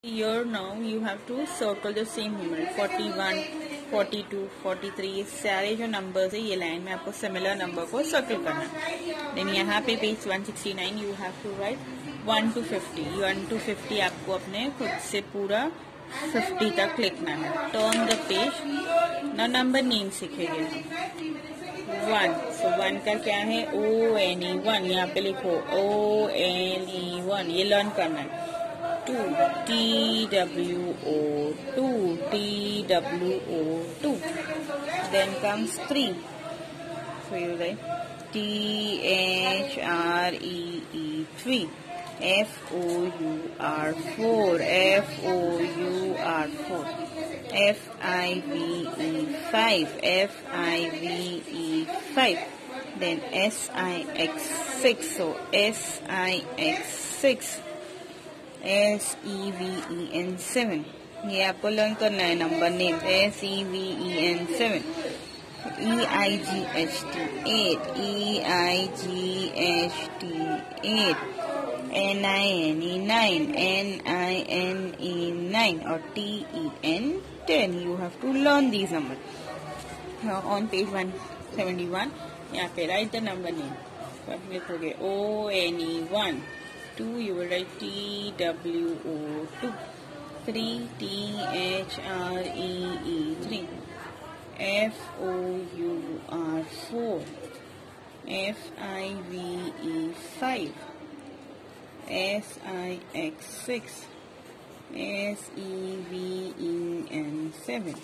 Here now you have to circle the same number 41, 42, 43 सारे जो numbers है ये लाइन में आपको सिमिलर नंबर को सर्कल करना है। देन यहाँ पे page 169 you have to write 1 to 50। 1 to 50 आपको अपने खुद से पूरा 50 तक लिखना है। टर्न द पेज ना नंबर नेम सीखेंगे हम। 1 सो 1 का क्या है ONE 1 यहाँ पे लिखो ONE 1 ये लर्न करना है। 2 TWO 2 TWO 2 then comes 3 so you write THREE 3 FOUR 4 FOUR 4 FIVE 5 FIVE 5 then SIX 6 so SIX 6 SEVEN 7 ये आपको लर्न करना है number name SEVEN 7 EIGHT 8 EIGHT 8 NINE 9 NINE 9 और TEN 10 you have to learn these numbers। Now on page 171 यहाँ पे write the number name। आप लिखोगे ONE 1 2 you will write TWO 2 3 THREE 3 FOUR 4 FIVE 5 SIX 6 SEVEN 7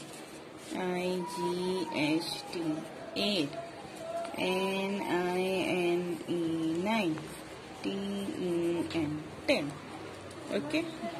IGHT 8 NINE 9 TEN 10 okay।